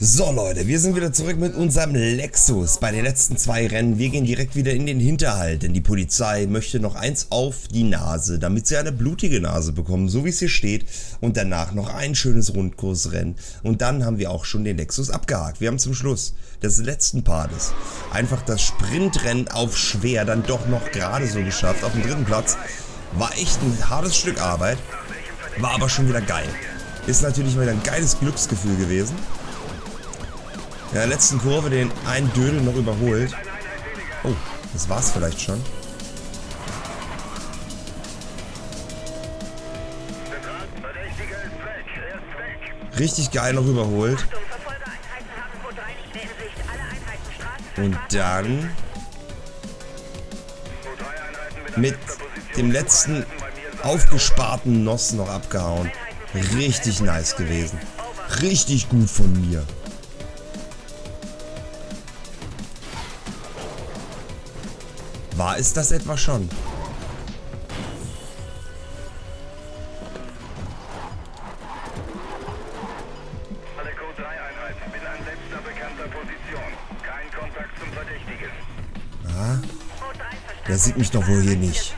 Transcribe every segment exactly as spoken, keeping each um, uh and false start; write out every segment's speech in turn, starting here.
So Leute, wir sind wieder zurück mit unserem Lexus bei den letzten zwei Rennen. Wir gehen direkt wieder in den Hinterhalt, denn die Polizei möchte noch eins auf die Nase, damit sie eine blutige Nase bekommen, so wie es hier steht. Und danach noch ein schönes Rundkursrennen. Und dann haben wir auch schon den Lexus abgehakt. Wir haben zum Schluss des letzten Partes einfach das Sprintrennen auf schwer dann doch noch gerade so geschafft. Auf dem dritten Platz. War echt ein hartes Stück Arbeit, war aber schon wieder geil. Ist natürlich wieder ein geiles Glücksgefühl gewesen. In der letzten Kurve den einen Dödel noch überholt. Oh, das war's vielleicht schon. Richtig geil noch überholt. Und dann mit dem letzten aufgesparten Noss noch abgehauen. Richtig nice gewesen. Richtig gut von mir. War es das etwa schon? Alle Code drei Einheiten, bin an letzter bekannter Position. Kein Kontakt zum Verdächtigen. Ah, der sieht mich doch wohl hier nicht.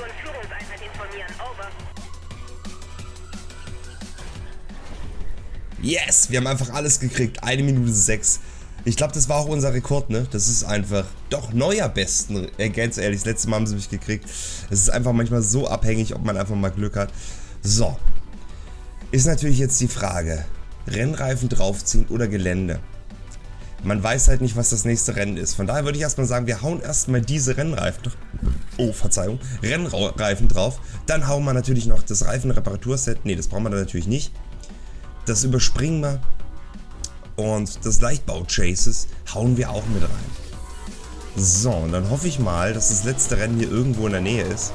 Yes, wir haben einfach alles gekriegt. Eine Minute sechs. Ich glaube, das war auch unser Rekord, ne? Das ist einfach doch neuer Besten. Äh, ganz ehrlich, das letzte Mal haben sie mich gekriegt. Es ist einfach manchmal so abhängig, ob man einfach mal Glück hat. So. Ist natürlich jetzt die Frage. Rennreifen draufziehen oder Gelände? Man weiß halt nicht, was das nächste Rennen ist. Von daher würde ich erstmal sagen, wir hauen erstmal diese Rennreifen. Oh, Verzeihung. Rennreifen drauf. Dann hauen wir natürlich noch das Reifenreparaturset. Ne, das brauchen wir dann natürlich nicht. Das überspringen wir. Und das Leichtbau-Chases hauen wir auch mit rein. So, und dann hoffe ich mal, dass das letzte Rennen hier irgendwo in der Nähe ist.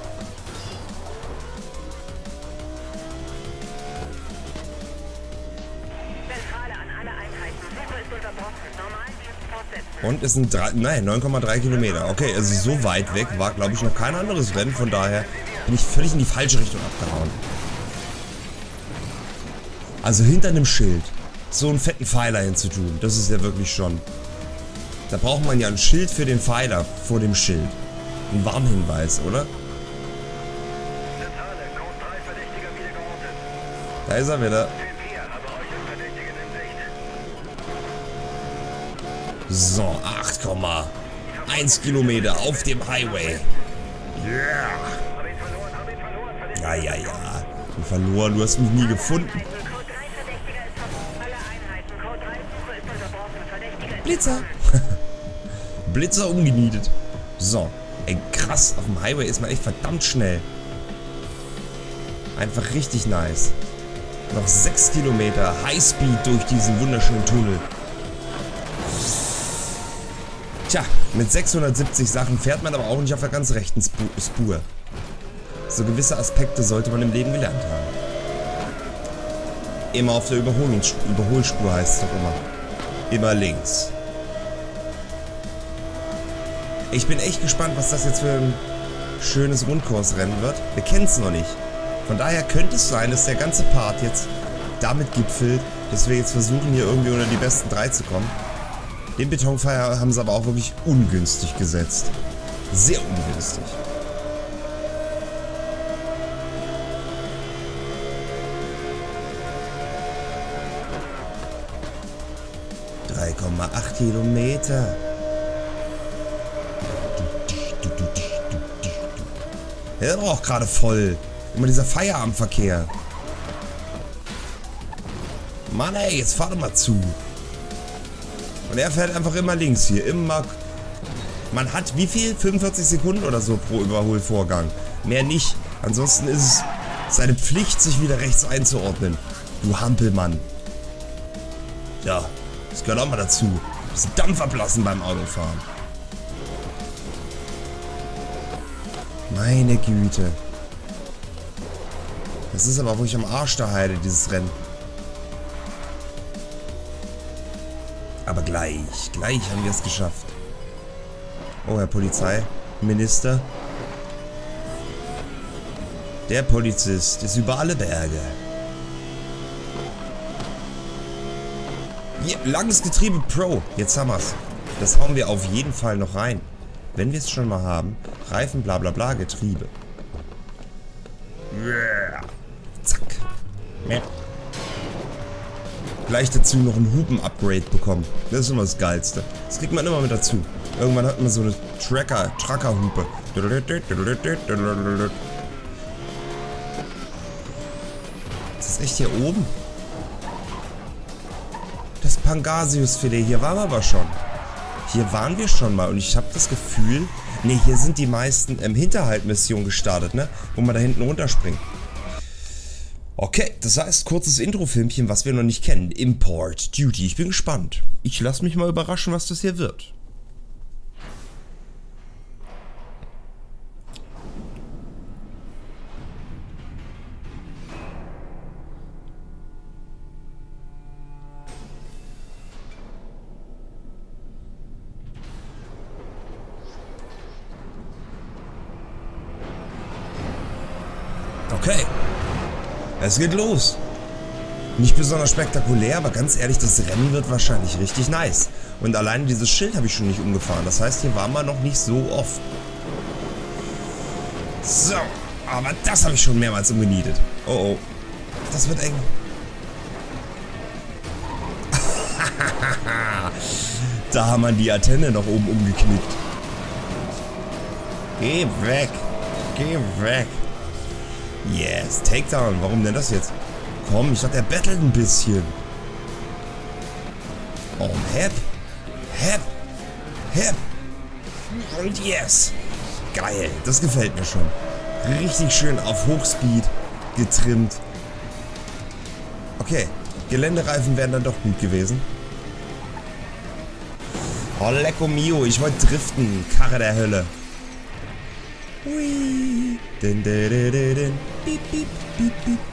Und es sind neun Komma drei Kilometer. Okay, also so weit weg war, glaube ich, noch kein anderes Rennen. Von daher bin ich völlig in die falsche Richtung abgehauen. Also hinter einem Schild so einen fetten Pfeiler hinzutun, das ist ja wirklich schon. Da braucht man ja ein Schild für den Pfeiler vor dem Schild. Ein Warnhinweis, oder? Da ist er wieder. So, acht Komma eins Kilometer auf dem Highway. Yeah. Ja, ja, ja. Ich bin verloren, du hast mich nie gefunden. Blitzer. Blitzer umgenietet. So. Ey, krass. Auf dem Highway ist man echt verdammt schnell. Einfach richtig nice. Noch sechs Kilometer Highspeed durch diesen wunderschönen Tunnel. Tja, mit sechshundertsiebzig Sachen fährt man aber auch nicht auf der ganz rechten Spur. So gewisse Aspekte sollte man im Leben gelernt haben. Immer auf der Überholungs- Überholspur heißt es doch immer. Immer links. Ich bin echt gespannt, was das jetzt für ein schönes Rundkursrennen wird. Wir kennen es noch nicht. Von daher könnte es sein, dass der ganze Part jetzt damit gipfelt, dass wir jetzt versuchen, hier irgendwie unter die besten drei zu kommen. Den Betonpfeiler haben sie aber auch wirklich ungünstig gesetzt. Sehr ungünstig. drei Komma acht Kilometer. Der war auch gerade voll. Immer dieser Feierabendverkehr. Mann ey, jetzt fahr doch mal zu. Und er fährt einfach immer links hier. Immer. Man hat wie viel? fünfundvierzig Sekunden oder so pro Überholvorgang. Mehr nicht. Ansonsten ist es seine Pflicht, sich wieder rechts einzuordnen. Du Hampelmann. Ja, das gehört auch mal dazu. Ein bisschen Dampf ablassen beim Autofahren. Meine Güte. Das ist aber wirklich am Arsch der Heide, dieses Rennen. Aber gleich, gleich haben wir es geschafft. Oh, Herr Polizeiminister. Der Polizist ist über alle Berge. Hier, langes Getriebe Pro. Jetzt haben wir's. Das hauen wir auf jeden Fall noch rein. Wenn wir es schon mal haben. Reifen, bla bla bla, Getriebe. Yeah. Zack. Ja. Gleich dazu noch ein Hupen-Upgrade bekommen. Das ist immer das Geilste. Das kriegt man immer mit dazu. Irgendwann hat man so eine Tracker, Tracker-Hupe. Ist das echt hier oben? Das Pangasius-Filet, hier waren wir aber schon. Hier waren wir schon mal und ich habe das Gefühl... Ne, hier sind die meisten ähm, Hinterhalt-Missionen gestartet, ne? Wo man da hinten runterspringt. Okay, das heißt, kurzes Intro-Filmchen, was wir noch nicht kennen. Import Duty. Ich bin gespannt. Ich lasse mich mal überraschen, was das hier wird. Okay. Es geht los. Nicht besonders spektakulär, aber ganz ehrlich, das Rennen wird wahrscheinlich richtig nice. Und allein dieses Schild habe ich schon nicht umgefahren. Das heißt, hier waren wir noch nicht so oft. So, aber das habe ich schon mehrmals umgenietet. Oh oh. Das wird eng. Da haben wir die Antenne noch oben umgeknickt. Geh weg. Geh weg. Yes, Takedown. Warum denn das jetzt? Komm, ich dachte, er battelt ein bisschen. Oh, hep. Hep. Hep. Und yes. Geil. Das gefällt mir schon. Richtig schön auf Hochspeed getrimmt. Okay. Geländereifen wären dann doch gut gewesen. Oh, lecco mio. Ich wollte driften. Karre der Hölle. Hui. Din, din, din, din. Piep, piep, piep, piep.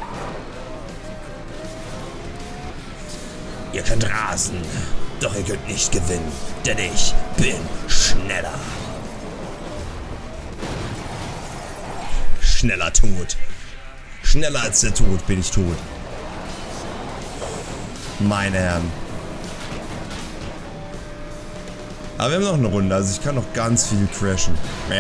Ihr könnt rasen, doch ihr könnt nicht gewinnen, denn ich bin schneller. Schneller tot. Schneller als der Tod bin ich tot. Meine Herren. Aber wir haben noch eine Runde, also ich kann noch ganz viel crashen.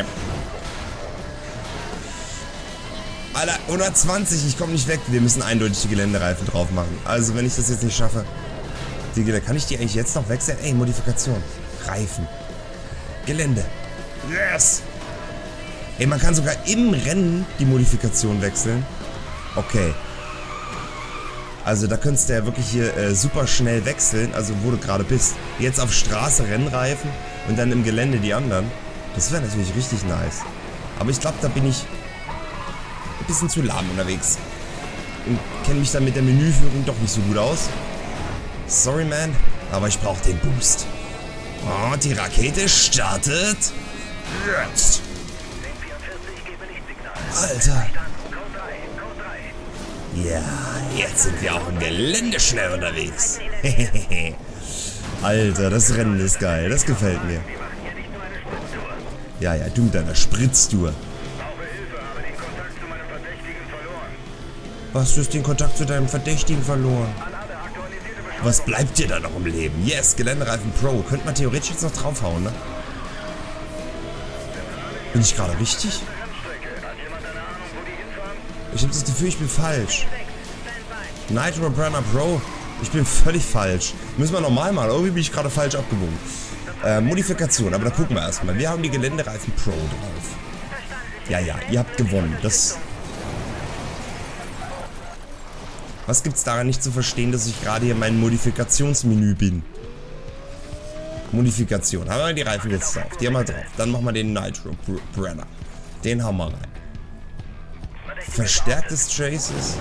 Alter, hundertzwanzig, ich komme nicht weg. Wir müssen eindeutig die Geländereifen drauf machen. Also wenn ich das jetzt nicht schaffe... Die, kann ich die eigentlich jetzt noch wechseln? Ey, Modifikation. Reifen. Gelände. Yes! Ey, man kann sogar im Rennen die Modifikation wechseln. Okay. Also da könntest du ja wirklich hier äh, super schnell wechseln, also wo du gerade bist. Jetzt auf Straße Rennreifen und dann im Gelände die anderen. Das wäre natürlich richtig nice. Aber ich glaube, da bin ich ein bisschen zu lahm unterwegs. Und kenne mich dann mit der Menüführung doch nicht so gut aus. Sorry, man, aber ich brauche den Boost. Und die Rakete startet jetzt. Alter. Ja, jetzt sind wir auch im Gelände schnell unterwegs. Alter, das Rennen ist geil. Das gefällt mir. Ja, ja, du mit deiner Spritztour. Was, du hast den Kontakt zu deinem Verdächtigen verloren? Was bleibt dir da noch im Leben? Yes, Geländereifen Pro. Könnte man theoretisch jetzt noch draufhauen, ne? Bin ich gerade richtig? Ich habe das Gefühl, ich bin falsch. Nitro Burner Pro. Ich bin völlig falsch. Müssen wir normal machen. Irgendwie bin ich gerade falsch abgebogen. Äh, Modifikation. Aber da gucken wir erstmal. Wir haben die Geländereifen Pro drauf. Ja, ja. Ihr habt gewonnen. Das... Was gibt's daran nicht zu verstehen, dass ich gerade hier in meinem Modifikationsmenü bin? Modifikation. Haben wir die Reifen jetzt drauf. Die haben wir drauf. Dann machen wir den Nitro Brenner. Den haben wir rein. Verstärktes Chases.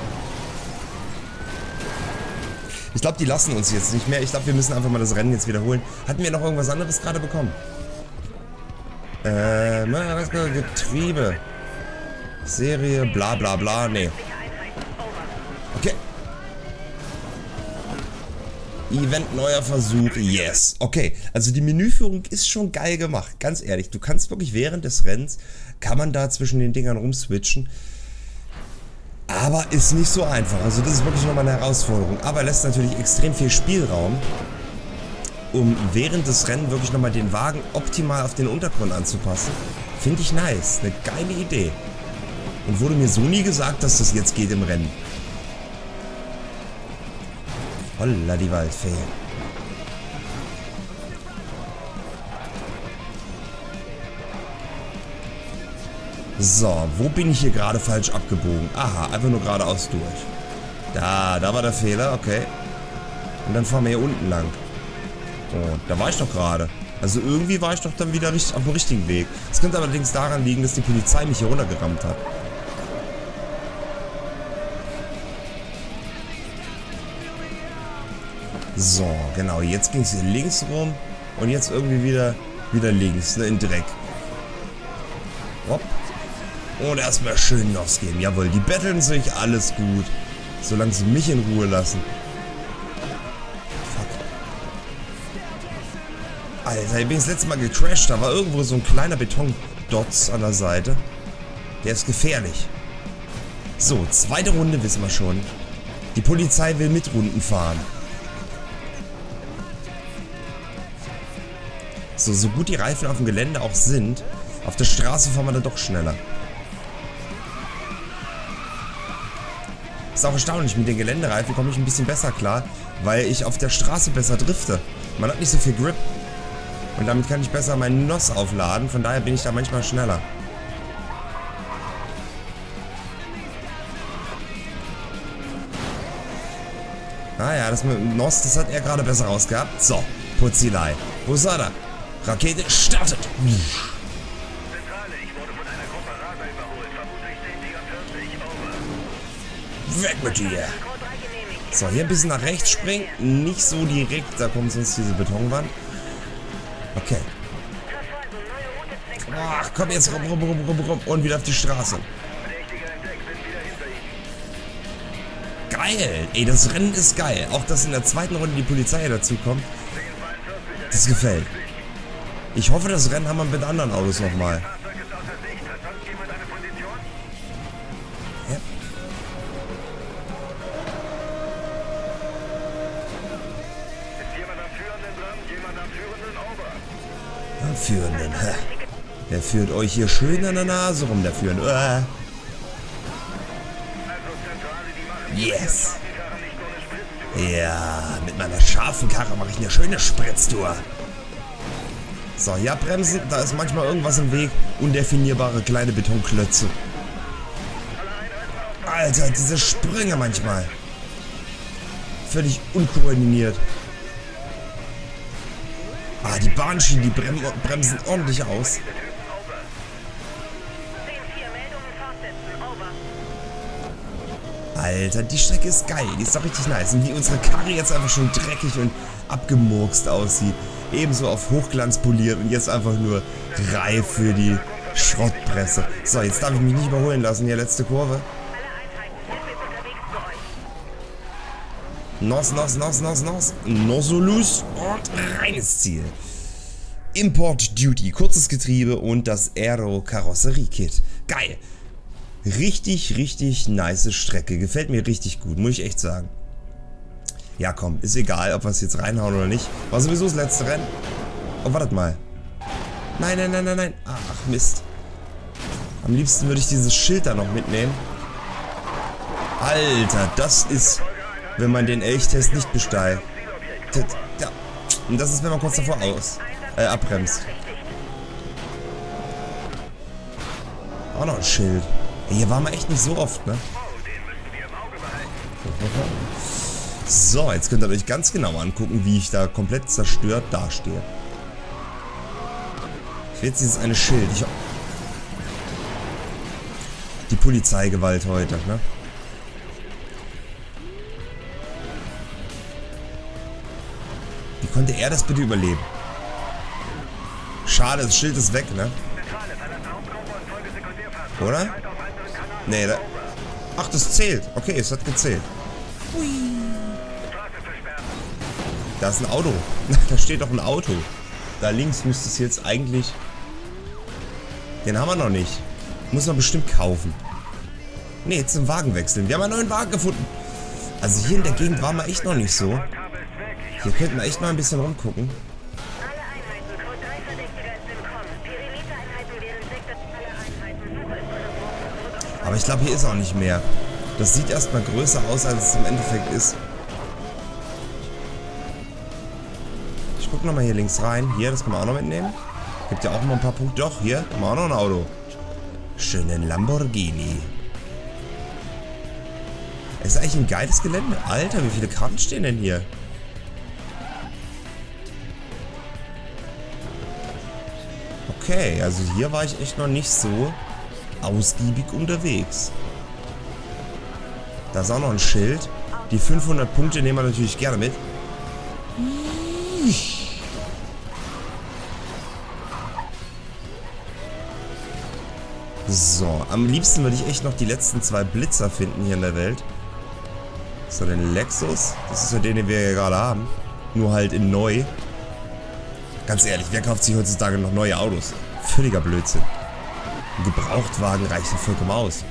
Ich glaube, die lassen uns jetzt nicht mehr. Ich glaube, wir müssen einfach mal das Rennen jetzt wiederholen. Hatten wir noch irgendwas anderes gerade bekommen? Äh, Getriebe. Serie, bla bla bla. Nee. Okay. Event, neuer Versuch, yes. Okay, also die Menüführung ist schon geil gemacht, ganz ehrlich. Du kannst wirklich während des Rennens, kann man da zwischen den Dingern rumswitchen. Aber ist nicht so einfach, also das ist wirklich nochmal eine Herausforderung. Aber lässt natürlich extrem viel Spielraum. um während des Rennens wirklich nochmal den Wagen optimal auf den Untergrund anzupassen. Finde ich nice. Eine geile Idee. Und wurde mir so nie gesagt, dass das jetzt geht im Rennen. Holla die Waldfee. So, wo bin ich hier gerade falsch abgebogen? Aha, einfach nur geradeaus durch. Da, da war der Fehler, okay. Und dann fahren wir hier unten lang. Oh, da war ich doch gerade. Also irgendwie war ich doch dann wieder richtig auf dem richtigen Weg. Es könnte allerdings daran liegen, dass die Polizei mich hier runtergerammt hat. So, genau, jetzt ging es hier links rum und jetzt irgendwie wieder, wieder links, ne, in Dreck. Hopp. Und erstmal schön Nos geben. Jawohl, die betteln sich, alles gut. Solange sie mich in Ruhe lassen. Fuck. Alter, ich bin das letzte Mal gecrashed. Da war irgendwo so ein kleiner Betondotz an der Seite. Der ist gefährlich. So, zweite Runde wissen wir schon. Die Polizei will mit Runden fahren. So, so gut die Reifen auf dem Gelände auch sind, auf der Straße fahren wir dann doch schneller. Ist auch erstaunlich, mit den Geländereifen komme ich ein bisschen besser klar, weil ich auf der Straße besser drifte. Man hat nicht so viel Grip. Und damit kann ich besser meinen N O S aufladen, von daher bin ich da manchmal schneller. Naja, das mit dem N O S, das hat er gerade besser rausgehabt. So, Putzilei. Wo ist er? Rakete startet. Zentrale, ich wurde von einer Gruppe Raser überholt. Vermutlich zehn vierundvierzig, over. Weg mit dir. So, hier ein bisschen nach rechts springen. Nicht so direkt, da kommt sonst diese Betonwand. Okay. Ach, komm jetzt rum, rum, rum, rum, rum. Und wieder auf die Straße. Geil. Ey, das Rennen ist geil. Auch, dass in der zweiten Runde die Polizei dazu kommt. Das gefällt. Ich hoffe, das Rennen haben wir mit anderen Autos nochmal. Ja. Am Führenden. Der führt euch hier schön an der Nase rum, der Führende. Uh. Yes. Ja, mit meiner scharfen Karre mache ich eine schöne Spritztour. So, ja, bremsen. Da ist manchmal irgendwas im Weg. Undefinierbare kleine Betonklötze. Alter, diese Sprünge manchmal. Völlig unkoordiniert. Ah, die Bahnschienen, die brem bremsen ordentlich aus. Alter, die Strecke ist geil. Die ist doch richtig nice. Und wie unsere Karre jetzt einfach schon dreckig und abgemurkst aussieht. Ebenso auf Hochglanz poliert und jetzt einfach nur reif für die Schrottpresse. So, jetzt darf ich mich nicht überholen lassen. Hier, letzte Kurve. Nos, nos, nos, nos, nos. Nosolus und reines Ziel. Import Duty, kurzes Getriebe und das Aero Karosserie-Kit. Geil. Richtig, richtig nice Strecke. Gefällt mir richtig gut, muss ich echt sagen. Ja, komm, ist egal, ob wir es jetzt reinhauen oder nicht. War sowieso das letzte Rennen. Oh, wartet mal. Nein, nein, nein, nein, nein. Ach, Mist. Am liebsten würde ich dieses Schild da noch mitnehmen. Alter, das ist, wenn man den Elchtest nicht besteigt. Ja. Und das ist, wenn man kurz davor aus, äh, abbremst. Auch noch ein Schild. Ey, hier waren wir echt nicht so oft, ne? So, jetzt könnt ihr euch ganz genau angucken, wie ich da komplett zerstört dastehe. Ich will jetzt dieses eine Schild. Ich Die Polizeigewalt heute, ne? Wie konnte er das bitte überleben? Schade, das Schild ist weg, ne? Oder? Nee, da... Ach, das zählt. Okay, es hat gezählt. Hui. Da ist ein Auto. Da steht doch ein Auto. Da links müsste es jetzt eigentlich... Den haben wir noch nicht. Muss man bestimmt kaufen. Ne, jetzt den Wagen wechseln. Wir haben einen neuen Wagen gefunden. Also hier in der Gegend waren wir echt noch nicht so. Hier könnten wir echt mal ein bisschen rumgucken. Alle Einheiten, Code drei Verdächtiger ist im Kommen. Pyrilite-Einheiten wählen Sektor. Alle Einheiten, Suche ist unterbrochen. Aber ich glaube, hier ist auch nicht mehr. Das sieht erstmal größer aus, als es im Endeffekt ist. Ich gucke nochmal hier links rein. Hier, das können wir auch noch mitnehmen. Gibt ja auch noch ein paar Punkte. Doch, hier haben wir auch noch ein Auto. Schönen Lamborghini. Es ist eigentlich ein geiles Gelände. Alter, wie viele Karten stehen denn hier? Okay, also hier war ich echt noch nicht so ausgiebig unterwegs. Da ist auch noch ein Schild. Die fünfhundert Punkte nehmen wir natürlich gerne mit. So, am liebsten würde ich echt noch die letzten zwei Blitzer finden hier in der Welt. So, den Lexus. Das ist ja den, den wir ja gerade haben. Nur halt in neu. Ganz ehrlich, wer kauft sich heutzutage noch neue Autos? Völliger Blödsinn. Ein Gebrauchtwagen reicht ja vollkommen aus.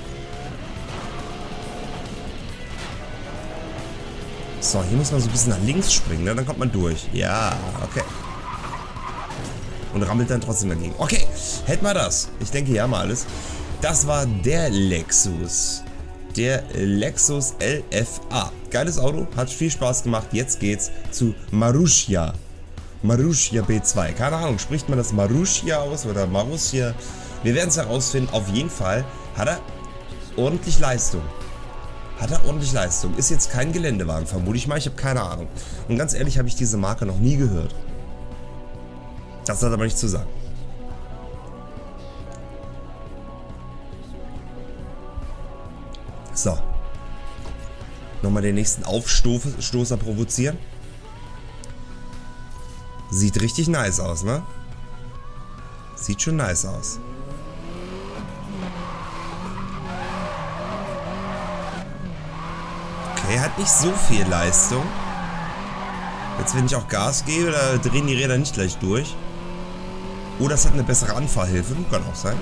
So, hier muss man so ein bisschen nach links springen, ne? Dann kommt man durch. Ja, okay. Und rammelt dann trotzdem dagegen. Okay, hätten wir das. Ich denke, hier haben wir alles. Das war der Lexus. Der Lexus L F A. Geiles Auto, hat viel Spaß gemacht. Jetzt geht's zu Marussia. Marussia B zwei. Keine Ahnung, spricht man das Marussia aus oder Marussia? Wir werden es herausfinden. Auf jeden Fall hat er ordentlich Leistung. Hat er ordentlich Leistung. Ist jetzt kein Geländewagen, vermute ich mal. Ich habe keine Ahnung. Und ganz ehrlich, habe ich diese Marke noch nie gehört. Das hat aber nichts zu sagen. So. Nochmal den nächsten Aufstoßer provozieren. Sieht richtig nice aus, ne? Sieht schon nice aus. Okay, hat nicht so viel Leistung. Jetzt, wenn ich auch Gas gebe, da drehen die Räder nicht gleich durch. Oder es hat eine bessere Anfahrhilfe. Kann auch sein.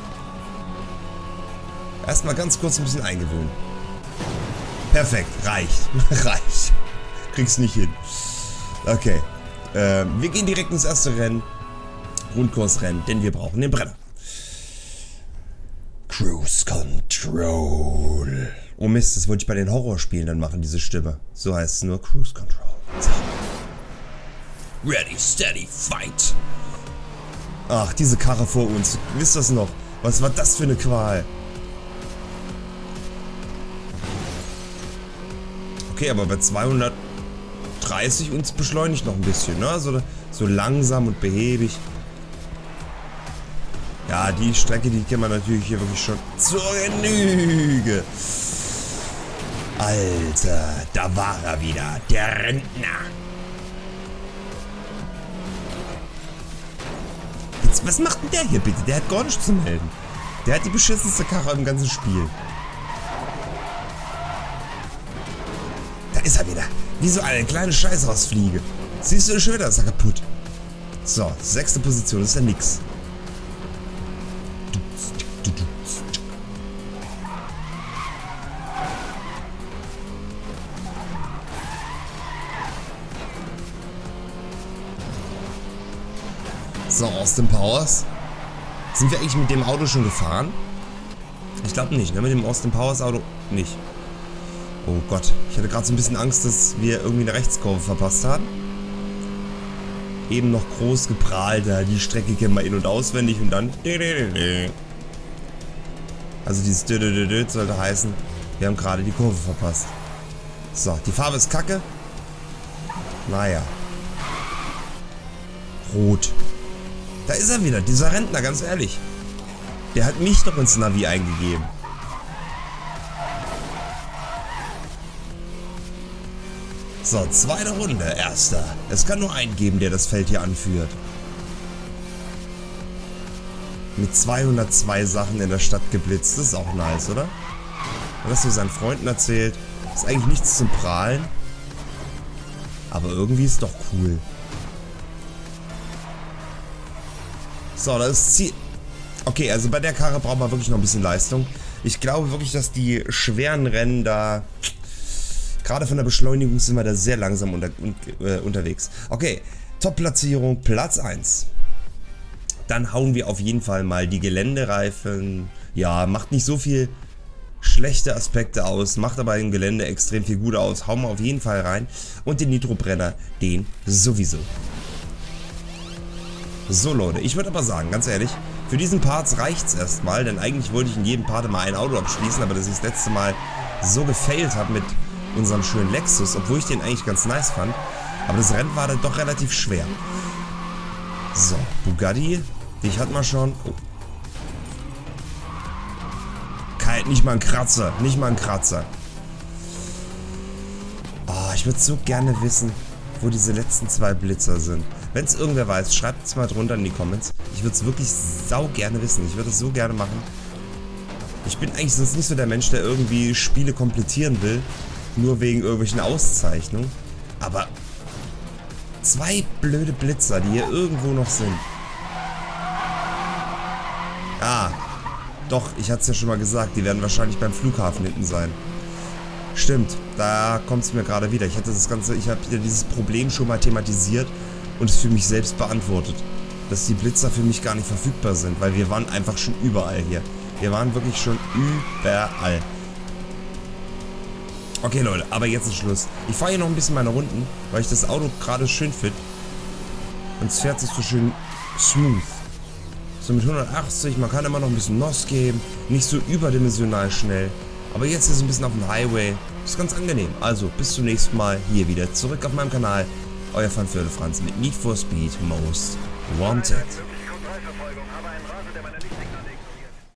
Erstmal ganz kurz ein bisschen eingewöhnen. Perfekt. Reicht. Reicht. Krieg's nicht hin. Okay. Äh, wir gehen direkt ins erste Rennen. Rundkursrennen, denn wir brauchen den Brenner. Cruise Control. Oh Mist, das wollte ich bei den Horrorspielen dann machen, diese Stimme. So heißt es nur Cruise Control. So. Ready, steady, fight. Ach, diese Karre vor uns. Wisst ihr das noch? Was war das für eine Qual? Okay, aber bei zweihundertdreißig uns beschleunigt noch ein bisschen, ne? So, so langsam und behäbig. Ja, die Strecke, die kennen wir natürlich hier wirklich schon zur Genüge. Alter, da war er wieder, der Rentner. Jetzt, was macht denn der hier bitte? Der hat gar nichts zu melden. Der hat die beschissenste Karre im ganzen Spiel. Da ist er wieder. Wie so eine kleine Scheißhausfliege. Siehst du, schon wieder ist er kaputt. So, sechste Position ist ja nix. So, Austin Powers. Sind wir eigentlich mit dem Auto schon gefahren? Ich glaube nicht, ne? Mit dem Austin Powers Auto nicht. Oh Gott, ich hatte gerade so ein bisschen Angst, dass wir irgendwie eine Rechtskurve verpasst haben. Eben noch groß geprahlt, die Strecke kennen wir in- und auswendig und dann... Also dieses sollte heißen, wir haben gerade die Kurve verpasst. So, die Farbe ist kacke. Naja. Rot. Da ist er wieder, dieser Rentner, ganz ehrlich. Der hat mich doch ins Navi eingegeben. So, zweite Runde, erster. Es kann nur einen geben, der das Feld hier anführt. Mit zweihundertzwei Sachen in der Stadt geblitzt. Das ist auch nice, oder? Hat das so seinen Freunden erzählt. Ist eigentlich nichts zum Prahlen. Aber irgendwie ist doch cool. So, das ist Ziel. Okay, also bei der Karre braucht man wirklich noch ein bisschen Leistung. Ich glaube wirklich, dass die schweren Rennen da... Gerade von der Beschleunigung sind wir da sehr langsam unter, un, äh, unterwegs. Okay, Top-Platzierung, Platz eins. Dann hauen wir auf jeden Fall mal die Geländereifen. Ja, macht nicht so viel schlechte Aspekte aus, macht aber im Gelände extrem viel gut aus. Hauen wir auf jeden Fall rein. Und den Nitrobrenner, den sowieso. So Leute, ich würde aber sagen, ganz ehrlich, für diesen Part reicht es erstmal, denn eigentlich wollte ich in jedem Part mal ein Auto abschließen, aber dass ich das letzte Mal so gefailt habe mit unserem schönen Lexus, obwohl ich den eigentlich ganz nice fand. Aber das Rennen war dann doch relativ schwer. So, Bugatti, dich hatten wir schon. Oh. Kein, nicht mal ein Kratzer, nicht mal ein Kratzer. Oh, ich würde so gerne wissen, wo diese letzten zwei Blitzer sind. Wenn es irgendwer weiß, schreibt es mal drunter in die Comments. Ich würde es wirklich sau gerne wissen. Ich würde es so gerne machen. Ich bin eigentlich sonst nicht so der Mensch, der irgendwie Spiele komplettieren will. Nur wegen irgendwelchen Auszeichnungen. Aber zwei blöde Blitzer, die hier irgendwo noch sind. Ah, doch, ich hatte es ja schon mal gesagt. Die werden wahrscheinlich beim Flughafen hinten sein. Stimmt, da kommt es mir gerade wieder. Ich hatte das Ganze, ich habe dieses Problem schon mal thematisiert und es für mich selbst beantwortet. Dass die Blitzer für mich gar nicht verfügbar sind, weil wir waren einfach schon überall hier. Wir waren wirklich schon überall. Okay Leute, aber jetzt ist Schluss. Ich fahre hier noch ein bisschen meine Runden, weil ich das Auto gerade schön finde. Und es fährt sich so schön smooth. So mit hundertachtzig, man kann immer noch ein bisschen N O S geben. Nicht so überdimensional schnell. Aber jetzt ist es ein bisschen auf dem Highway. Ist ganz angenehm. Also, bis zum nächsten Mal hier wieder zurück auf meinem Kanal. Euer Fanförde Franz mit Need for Speed Most Wanted. Mögliche Code drei Verfolgung, aber ein Raser, der meine Lichter